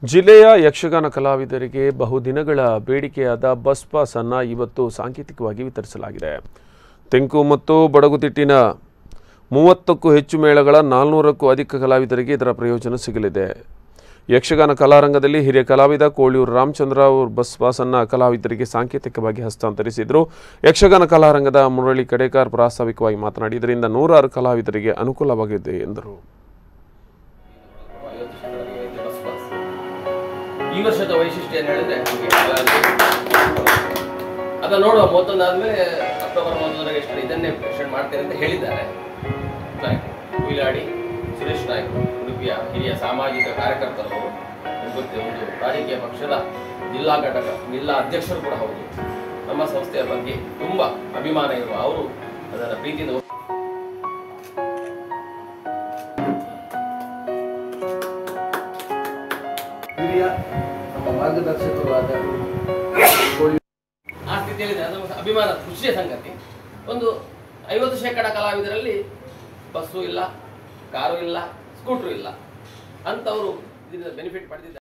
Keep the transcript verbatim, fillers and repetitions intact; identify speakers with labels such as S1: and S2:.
S1: ಜಿಲ್ಲೆಯ ಯಕ್ಷಗಾನ ಕಲಾವಿದರಿಗೆ ಬಹುದಿನಗಳ ಬೇಡಿಕೆಯಾದ ಬಸ್ ಪಾಸ್ ಅನ್ನು ಇವತ್ತು ಸಾಂಕೇತಿಕವಾಗಿ ವಿತರಿಸಲಾಗಿದೆ. ತೆಂಕು ಮತ್ತು ಬಡಗುತಿಟ್ಟಿನ ಮೂವತ್ತಕ್ಕೂ ಹೆಚ್ಚು ಮೇಳಗಳ ನಾಲ್ನೂರಕ್ಕೂ ಅಧಿಕ ಕಲಾವಿದರಿಗೆ ಇದರ ಪ್ರಯೋಜನ ಸಿಗಲಿದೆ. ಯಕ್ಷಗಾನ ಕಲಾರಂಗದಲ್ಲಿ ಹಿರಿಯ ಕಲಾವಿದ ಕೋಳಿಯೂರು ರಾಮಚಂದ್ರ ಅವರು ಬಸ್ ಪಾಸ್ ಅನ್ನು ಕಲಾವಿದರಿಗೆ ಸಾಂಕೇತಿಕವಾಗಿ ಹಸ್ತಾಂತರಿಸಿದರು. ಯಕ್ಷಗಾನ ಕಲಾರಂಗದ ಮುರಳಿ ಕಡೇಕರ್ ಪ್ರಾಸ್ತಾವಿಕವಾಗಿ ಮಾತನಾಡಿ ಇದರಿಂದ ನೂರಾರು ಕಲಾವಿದರಿಗೆ ಅನುಕೂಲವಾಗಿದೆ ಎಂದರು.
S2: ಈ ವರ್ಷದ ವೈಶಿಷ್ಟ್ಯ ಏನು ಹೇಳಿದ್ರೆ ಅದನ್ನು ನೋಡುವ ಮೂವತ್ತೊಂದಾದ್ಮೇಲೆ ಅಕ್ಟೋಬರ್ ಮೂವತ್ತೊಂದರ ಎಷ್ಟು ಇದನ್ನೇ ಪ್ರೆಸೆಂಟ್ ಮಾಡ್ತೇನೆ ಅಂತ ಹೇಳಿದ್ದಾರೆ. ಹುಯಿಲಾಡಿ ಸುರೇಶ್ ನಾಯ್ಕ ಉಡುಪಿಯ ಹಿರಿಯ ಸಾಮಾಜಿಕ ಕಾರ್ಯಕರ್ತರು, ಒಂದು ರಾಜಕೀಯ ಪಕ್ಷದ ಜಿಲ್ಲಾ ಘಟಕ ಜಿಲ್ಲಾ ಅಧ್ಯಕ್ಷರು ಕೂಡ ಹೌದು. ನಮ್ಮ ಸಂಸ್ಥೆಯ ಬಗ್ಗೆ ತುಂಬ ಅಭಿಮಾನ ಇರುವ ಅವರು ಅದನ್ನು ಪ್ರೀತಿಯಿಂದ ಹಿರಿಯ ನಮ್ಮ ಮಾರ್ಗದರ್ಶಕರು ಆದ ಆ ಸ್ಥಿತಿಯಲ್ಲಿ ನಮ್ಮ ಅಭಿಮಾನ ಖುಷಿಯ ಸಂಗತಿ. ಒಂದು ಐವತ್ತು ಶೇಕಡ ಕಲಾವಿದರಲ್ಲಿ ಬಸ್ಸು ಇಲ್ಲ, ಕಾರು ಇಲ್ಲ, ಸ್ಕೂಟ್ರು ಇಲ್ಲ ಅಂತವರು ಇದರಿಂದ ಬೆನಿಫಿಟ್ ಪಡೆದಿದ್ದಾರೆ.